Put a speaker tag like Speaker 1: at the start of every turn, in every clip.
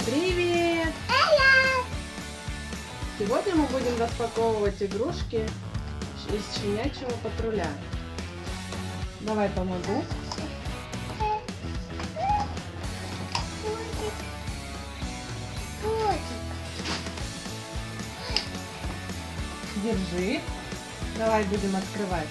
Speaker 1: Привет! Сегодня мы будем распаковывать игрушки из щенячьего патруля. Давай помогу. Держи. Давай будем открывать.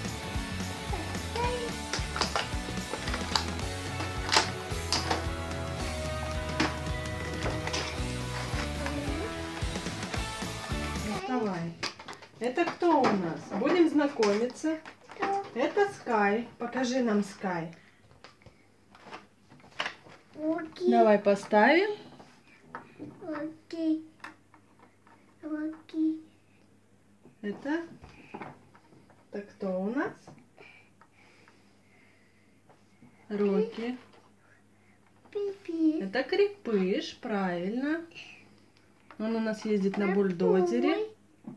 Speaker 1: Доставай. Это кто у нас? Будем знакомиться. Это Скай. Покажи нам Скай. Давай поставим. Это кто у нас? Рокки. Это Крепыш, правильно. Он у нас ездит на бульдозере.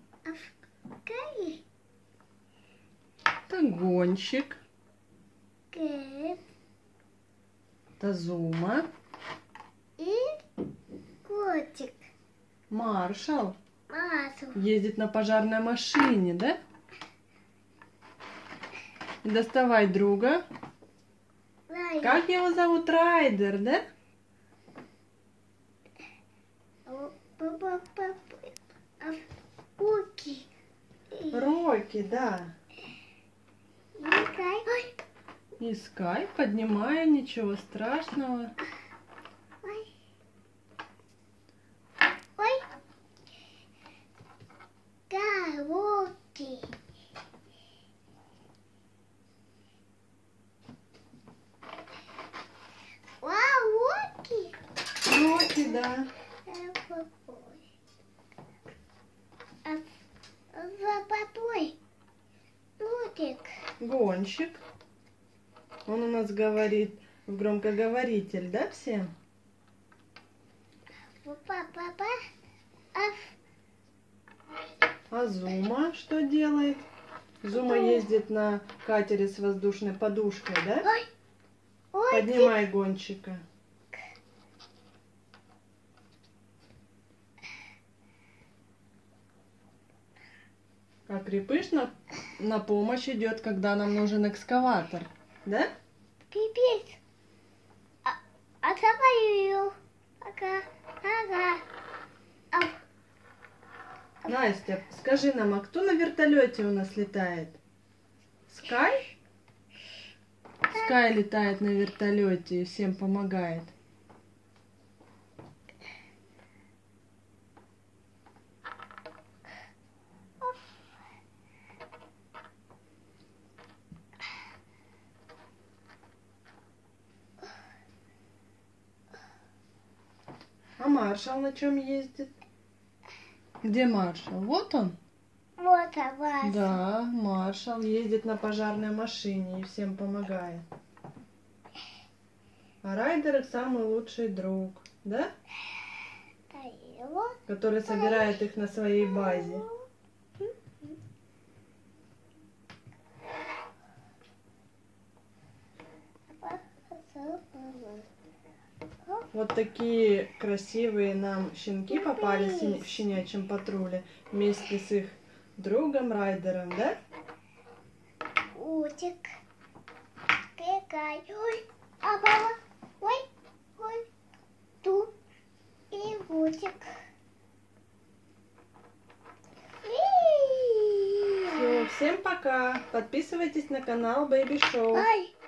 Speaker 1: Это Гонщик. Это Зума.
Speaker 2: И котик.
Speaker 1: Маршал. Ездит на пожарной машине, да? И доставай друга. Как его зовут? Райдер, да? Рокки, да. И Скай, поднимай, ничего страшного. Рокки, да. Гонщик. Он у нас говорит в громкоговоритель, да, всем? А Зума что делает? Зума ездит на катере с воздушной подушкой, да? Поднимай Гонщика. А Крепыш на помощь идет, когда нам нужен экскаватор, да?
Speaker 2: Пипец.
Speaker 1: Настя, скажи нам, а кто на вертолете у нас летает? Скай? Скай летает на вертолете и всем помогает. А Маршал на чем ездит? Где Маршал? Вот он?
Speaker 2: Вот он.
Speaker 1: Да, Маршал ездит на пожарной машине и всем помогает. А Райдер самый лучший друг, да? Который собирает их на своей базе. Вот такие красивые нам щенки попались в щенячьем патруле вместе с их другом Райдером, да?
Speaker 2: Утик. Какай. Ой, а мама. Ой. Тут. И утик.
Speaker 1: Все, всем пока. Подписывайтесь на канал Baby Show.